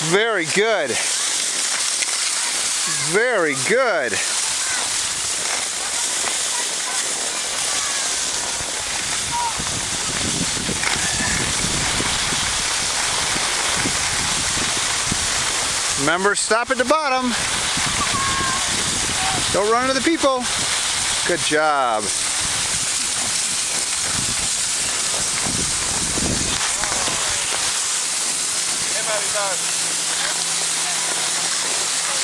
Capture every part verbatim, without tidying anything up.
Very good. Very good. Remember, stop at the bottom. Don't run into the people. Good job.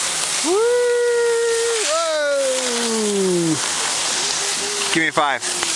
Woo! Whoa! Give me a five.